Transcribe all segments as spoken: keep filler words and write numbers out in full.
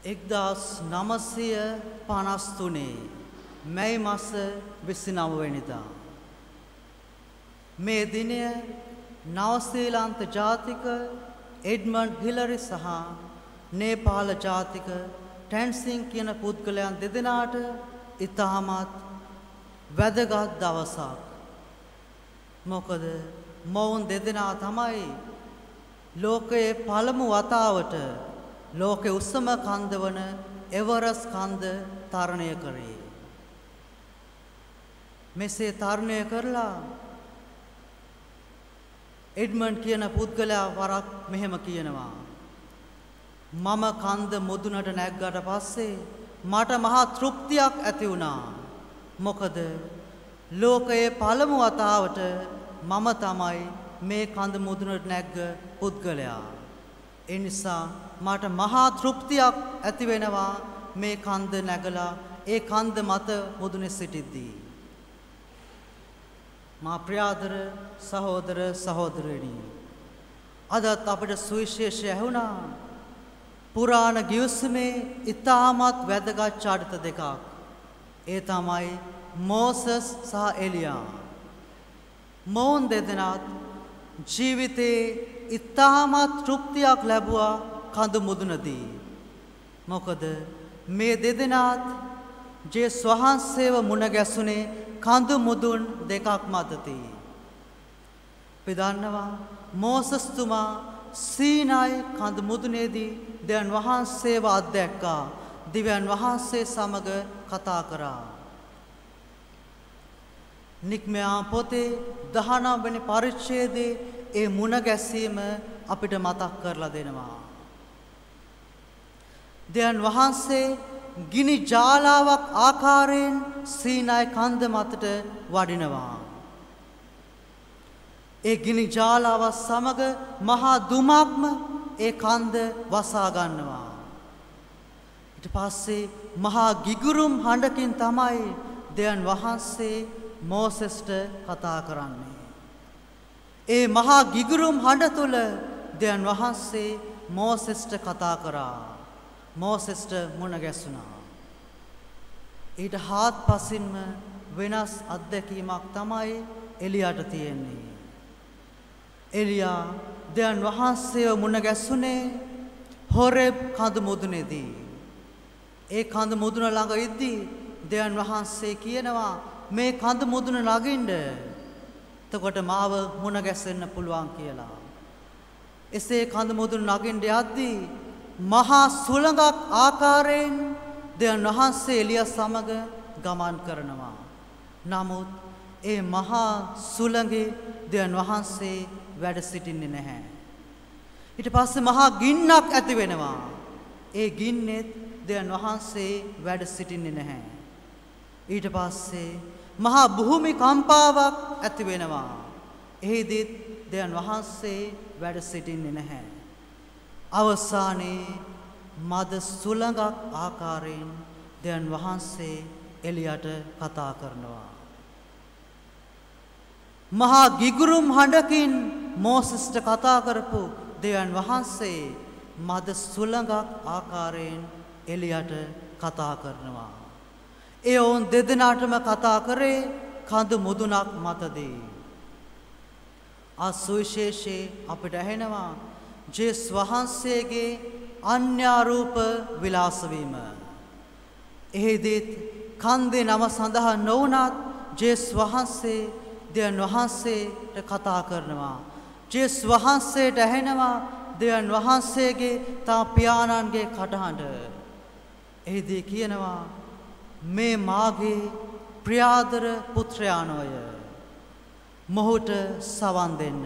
එක්දාස් නවසිය පනස් තුනේ මැයි මාස විසිනව වෙනිදා මේ දිනය නව ශ්‍රීලන්ත ජාතික එඩ්මන්ඩ් හිලරි සහ නේපාල ජාතික ටැන්සින් කියන පුද්ගලයන් දෙදෙනාට ඉතාමත් වැදගත් දවසක්. මොකද මොවුන් දෙදෙනා තමයි ලෝකයේ පළමු වතාවට ලෝකයේ උසම කන්ද වන එවරස් කන්ද තරණය කරේ. මෙසේ තරණය කරලා එඩ්මන්ඩ් කියන පුද්ගලයා වරක් මෙහෙම කියනවා. මම කන්ද මුදුනට නැග්ගට පස්සේ මට මහා තෘප්තියක් ඇති වුණා. මොකද ලෝකයේ පළමු වතාවට මම තමයි මේ කන්ද මුදුනට නැග්ග පුද්ගලයා. ඒ නිසා මට මහා තෘප්තියක් ඇති වෙනවා මේ කන්ද නැගලා ඒ කන්ද මත මුදුනේ සිටිද්දී. මා ප්‍රියාදර සහෝදර සහෝදරයනි, අදත් අපට සුවිශේෂය ඇහුණා පුරාණ ගිවිසුමේ ඉතාමත් වැදගත් චරිත දෙකක්. ඒ තමයි මෝසස් සහ එලියා. මොවුන් දෙදෙනාත් ජීවිතේ ඉතාමත් තෘප්තියක් ලැබුවා කඳු මුදුනදී. මොකද මේ දෙදෙනාත් ජේස් වහන්සේව මුණ ගැසුනේ කඳු මුදුන් දෙකක් මතති. අපි දන්නවා මෝසස්තුමා සීනායි කඳු මුදුනේදී දෙවියන් වහන්සේව අත්දැක්කා. දෙවියන් වහන්සේ සමග කතා කරා. නික්මයා පොතේ දහනව වෙනි පරිච්ඡේදයේ ඒ මුණ ගැසීම අපිට මතක් කරලා දෙනවා. දෙවියන් වහන්සේ ගිනි ජාලාවක් ආකාරයෙන් සීනායි කන්ද මතට වඩිනවා. ඒ ගිනි ජාලාව සමග මහා දුමක්ම ඒ කන්ද වසා ගන්නවා. ඊට පස්සේ මහා ගිගුරුම් හඬකින් තමයි දෙවියන් වහන්සේ මෝසෙස්ට කතා කරන්නේ. ඒ මහා ගිගුරුම් හඬ තුල දෙවියන් වහන්සේ මෝසෙස්ට කතා කරා. මෝසෙස්ට මුණ ගැසුණා. ඊට හාත්පසින්ම වෙනස් අත්දැකීමක් තමයි එලියාට තියෙන්නේ. එලියා දෙවියන් වහන්සේව මුණ ගැසුනේ හොරෙබ් කඳු මුදුනේදී. ඒ කඳු මුදුන ළඟ ඉද්දී දෙවියන් වහන්සේ කියනවා මේ කඳු මුදුන ළඟින්ද එතකොට මාව මුණ ගැසෙන්න පුළුවන් කියලා. එසේ කඳු මුදුන ළඟින්ද යද්දී මහා සුළඟක් ආකාරයෙන් දෙවියන් වහන්සේ එලියා සමග ගමන් කරනවා. නමුත් ඒ මහා සුළඟේ දෙවියන් වහන්සේ වැඩ සිටින්නේ නැහැ. ඊට පස්සේ මහා ගින්නක් ඇති වෙනවා. ඒ ගින්නෙත් දෙවියන් වහන්සේ වැඩ සිටින්නේ නැහැ. ඊට පස්සේ මහා භූමිකම්පාවක් ඇති වෙනවා. එහිදීත් දෙවියන් වහන්සේ වැඩ සිටින්නේ නැහැ. අවසානයේ මද සුළඟක් ආකාරයෙන් දෙවියන් වහන්සේ එලියට කතා කරනවා. මහා ගිගුරුම් හඬකින් මෝසස්ට කතා කරපු දෙවියන් වහන්සේ මද සුළඟක් ආකාරයෙන් එලියට කතා කරනවා. ඒ ඔවුන් දෙදෙනාටම කතා කරේ කඳු මුදුනක් මතදී. අසුවිශේෂේ අපිට ඇහෙනවා ජේස් වහන්සේගේ අන්‍යාරූප විලාස වීම. එහිදීත් කන්දේ නම සඳහන් නොවුනත් ජේස් වහන්සේ දෙවියන් වහන්සේට කතා කරනවා. ජේස් වහන්සේට ඇහෙනවා දෙවියන් වහන්සේගේ තා පියාණන්ගේ කටහඬ. එහිදී කියනවා මේ මාගේ ප්‍රියාදර පුත්‍රයාණෝය, මොහුට සවන් දෙන්න.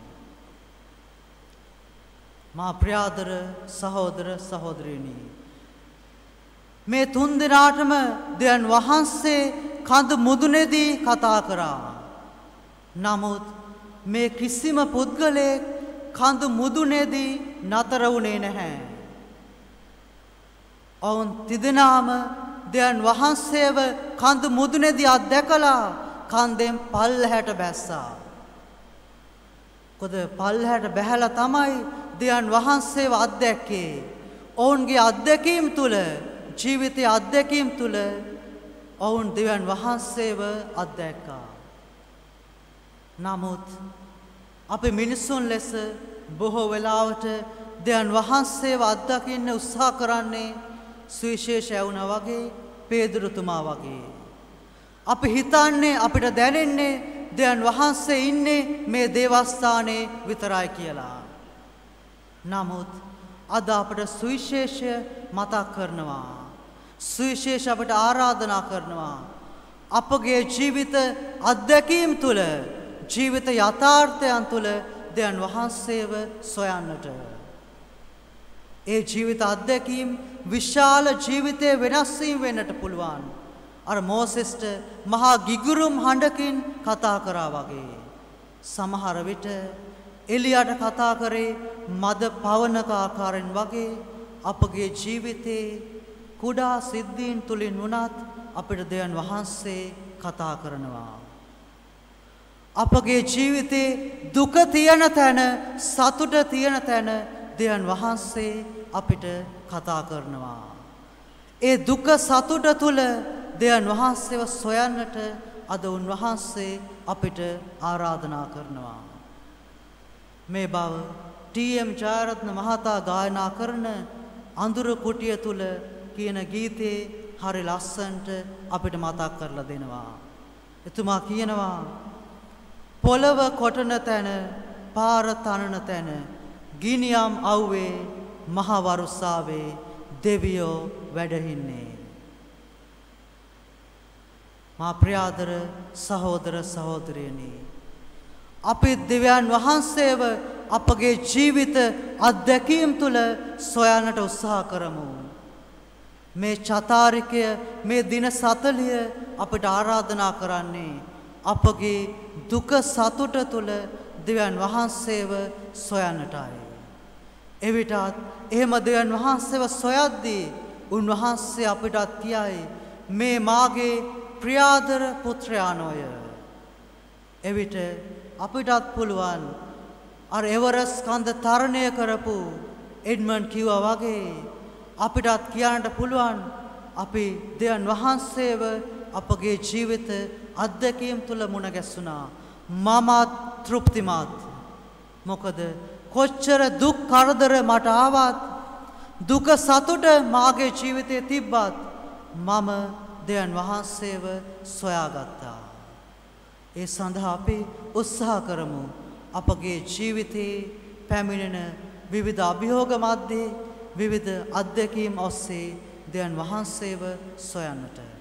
මා ප්‍රියාදර සහෝදර සහෝදරියනි, මේ තුන් දෙනාටම දෙවියන් වහන්සේ කඳු මුදුනේදී කතා කරා. නමුත් මේ කිසිම පුද්ගලයෙක් කඳු මුදුනේදී නතර වුණේ නැහැ. ඔවුන් තිදෙනාම දෙවියන් වහන්සේව කඳු මුදුනේදී අත්දැකලා කන්දෙන් පල්ලහැට බැස්සා. කොද පල්ලහැට බැහැලා තමයි දෙවියන් වහන්සේව අත්දැක්කේ. ඔවුන්ගේ අත්දැකීම් තුළ ජීවිතයේ අත්දැකීම් තුළ ඔවුන් දෙවියන් වහන්සේව අත්දැක්කා. නමුත් අපි මිනිසුන් ලෙස බොහෝ වෙලාවට දෙවියන් වහන්සේව අත්දකින්න උත්සාහ කරන්නේ සුවිශේෂය වුණා වගේ පේදුරුතුමා වගේ. අපි හිතන්නේ අපිට දැනෙන්නේ දෙවියන් වහන්සේ ඉන්නේ මේ දේවස්ථානයේ විතරයි කියලා. නමුත් අද අපට සුවිශේෂය මතක් කරනවා. සුවිශේෂ අපට ආරාධනා කරනවා. අපගේ ජීවිත අත්දැකීම් තුළ ජීවිත යථාර්ථයන් තුළ දෙවියන් වහන්සේව සොයන්නට. ඒ ජීවිත අත්දැකීම් විශාල ජීවිතයේ වෙනස් වීම වෙන්නට පුළුවන්. අර මෝසෙස්ට මහා ගිගුරුම් හඬකින් කතා කරා වගේ. සමහර විට එලියට කතා කරේ මද පවනක ආකාරයෙන් වගේ අපගේ ජීවිතේ කුඩා සිද්ධීන් තුලින් වුණත් අපිට දෙවියන් වහන්සේ කතා කරනවා. අපගේ ජීවිතේ දුක තියෙන තැන සතුට තියෙන තැන දෙවියන් වහන්සේ අපිට කතා කරනවා. ඒ දුක සතුට තුල දෙවියන් වහන්සේව සොයන්නට අද උන්වහන්සේ අපිට ආරාධනා කරනවා. මේ බව ටී.එම්. ජයරත්න මහතා ගායනා කරන අඳුර කුටිය තුල කියන ගීතේ හරි ලස්සනට අපිට මතක් කරලා දෙනවා. එතුමා කියනවා පොළව කොටන තැන පාර තනන තැන ගිනියම් අවුවේ මහ වරුසාවේ දෙවියෝ වැඩහින්නේ. මා ප්‍රියාදර සහෝදර සහෝදරියනි, අපි දෙවියන් වහන්සේව අපගේ ජීවිත අත්දැකීම් තුළ සොයන්නට උත්සාහ කරමු. මේ චතාරිකය මේ දින සතලිය අපිට ආරාධනා කරන්නේ අපගේ දුක සතුට තුළ දෙවියන් වහන්සේව සොයන්නටයි. එවිටත් එහෙම දෙවියන් වහන්සේව සොයද්දී උන්වහන්සේ අපිටත් කියයි මේ මාගේ ප්‍රියාදර පුත්‍රයාණෝය. එවිට අපිටත් පුළුවන් අර එවරස් කන්ද තරණය කරපු එඩ්මන්ඩ් කිව්වා වගේ අපිටත් කියන්නට පුළුවන් අපි දෙවියන් වහන්සේව අපගේ ජීවිත අත්දැකීම් තුළ මුණ ගැසුණා. මමත් තෘප්තිමත්. මොකද කොච්චර දුක් කරදර මට ආවත් දුක සතුට මාගේ ජීවිතේ තිබ්බත් මම දෙවියන් වහන්සේව සොයාගත්තා. ඒ සඳහා අපි උත්සාහ කරමු අපගේ ජීවිතේ පැමිණෙන විවිධ අභියෝග මැද්දේ විවිධ අත්දැකීම් ඔස්සේ දෙවියන් වහන්සේව සොයන්නට.